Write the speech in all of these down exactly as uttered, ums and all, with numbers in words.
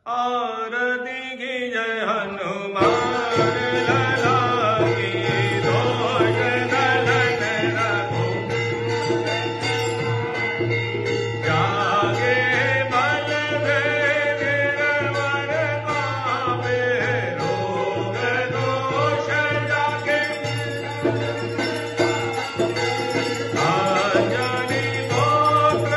आरती की जय हनुमान लला की दोष दलन रघु जागे बल दे गिरवर कावे रोग दोष जागे अंजनी गोत्र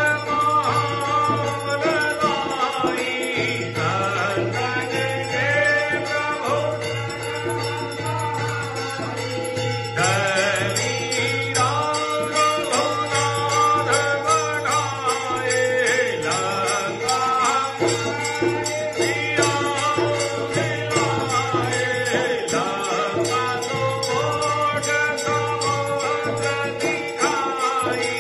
महाबलदाई संतन के प्रभु धनी राम रघुनाथ बढ़ाए लंका सिया खिलाए लंका तो कोट समुद्र दिखाई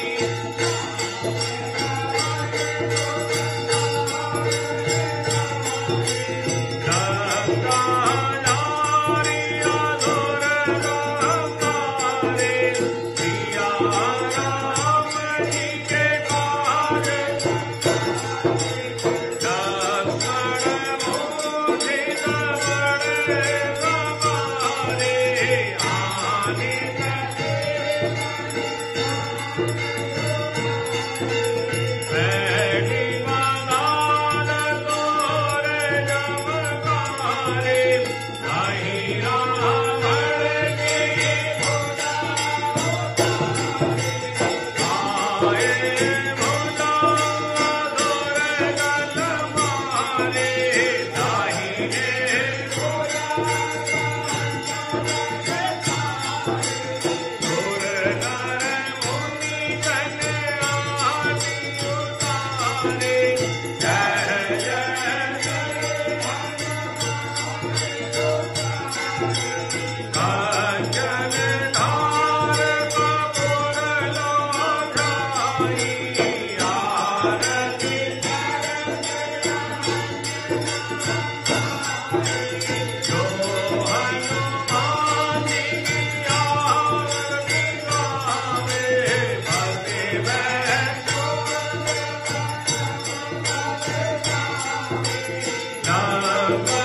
लंका नारी अधुर लंकारे सिया राम जी के काज लक्ष्मण मूर्छित बड़े सवारे आने बैठी मदान तोरे जमकारे नहीं रावण की आए भुजा धुर गल मारे दाहिने धुर नर मुनि जन आदि उतारे जय जय कंचन धार कपूर लोढ़ाई आरती जो हनुमान जी की आरती गावे भक्ति वैष्णो लंका